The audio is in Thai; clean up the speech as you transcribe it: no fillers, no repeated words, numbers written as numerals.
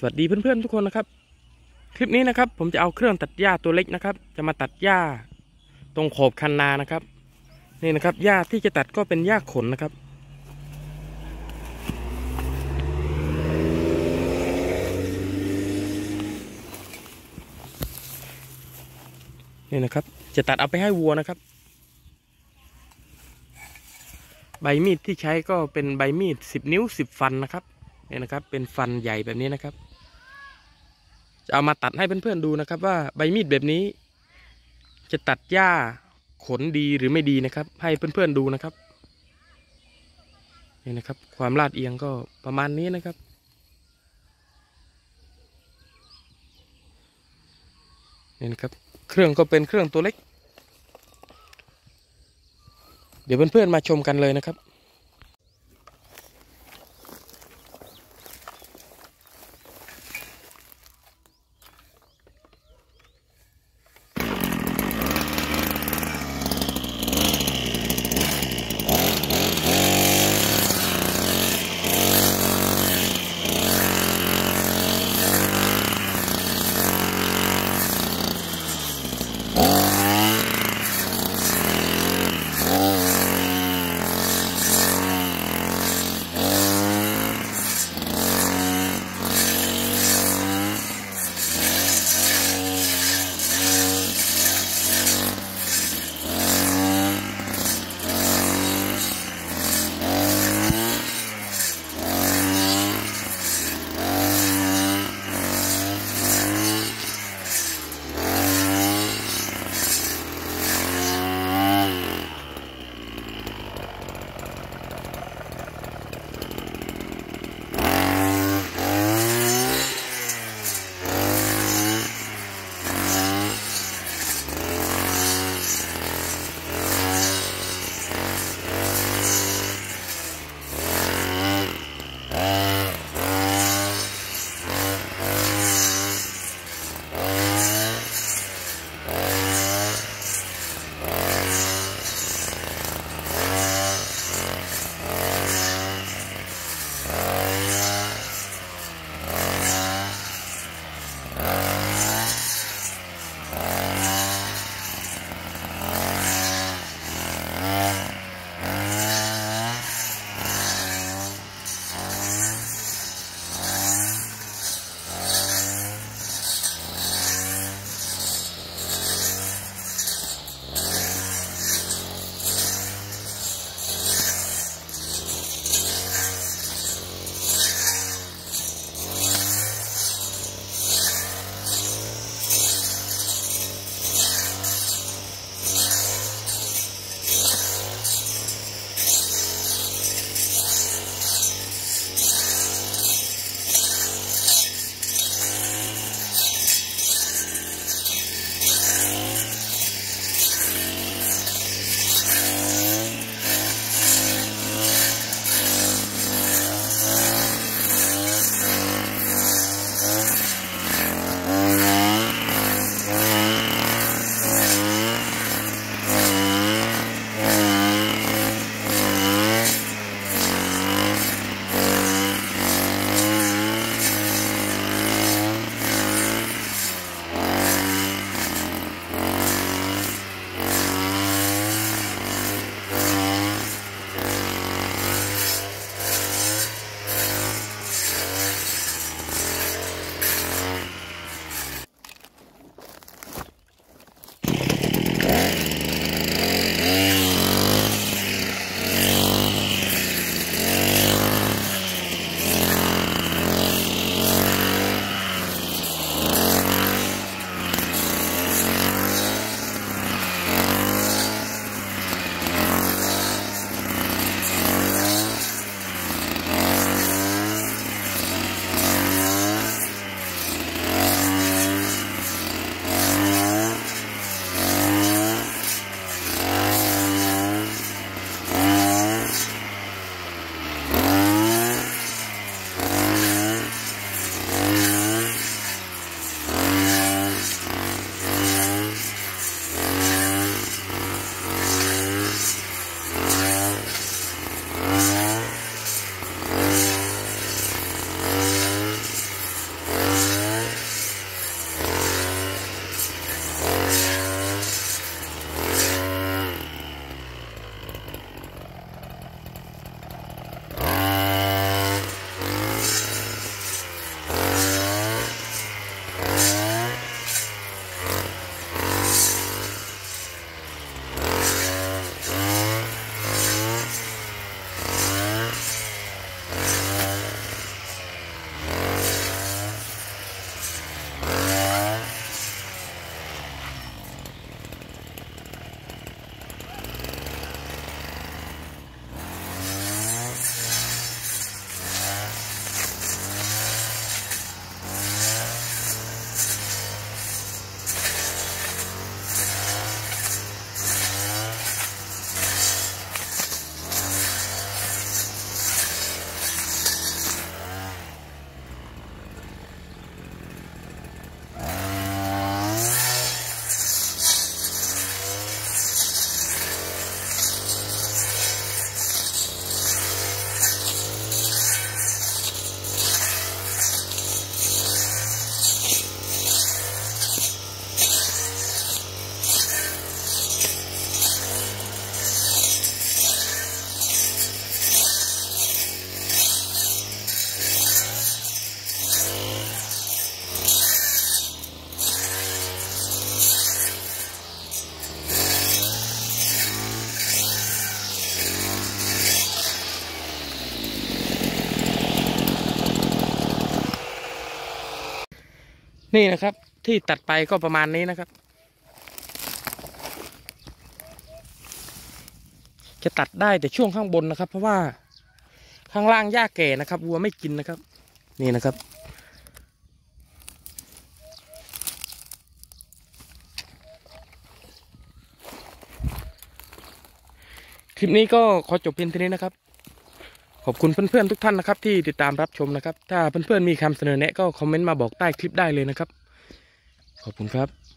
สวัสดีเพื่อนๆทุกคนนะครับคลิปนี้นะครับผมจะเอาเครื่องตัดหญ้าตัวเล็กนะครับจะมาตัดหญ้าตรงขอบคันนานะครับนี่นะครับหญ้าที่จะตัดก็เป็นหญ้าขนนะครับนี่นะครับจะตัดเอาไปให้วัวนะครับใบมีดที่ใช้ก็เป็นใบมีด10 นิ้ว10 ฟันนะครับนี่นะครับเป็นฟันใหญ่แบบนี้นะครับจะเอามาตัดให้เพื่อนๆดูนะครับว่าใบมีดแบบนี้จะตัดหญ้าขนดีหรือไม่ดีนะครับให้เพื่อนๆดูนะครับนี่นะครับความลาดเอียงก็ประมาณนี้นะครับนี่นะครับเครื่องก็เป็นเครื่องตัวเล็กเดี๋ยวเพื่อนๆมาชมกันเลยนะครับนี่นะครับที่ตัดไปก็ประมาณนี้นะครับจะตัดได้แต่ช่วงข้างบนนะครับเพราะว่าข้างล่างหญ้าแก่นะครับวัวไม่กินนะครับนี่นะครับคลิปนี้ก็ขอจบเพียงเท่านี้นะครับขอบคุณเพื่อนๆทุกท่านนะครับที่ติดตามรับชมนะครับถ้าเพื่อนๆมีคำเสนอแนะก็คอมเมนต์มาบอกใต้คลิปได้เลยนะครับขอบคุณครับ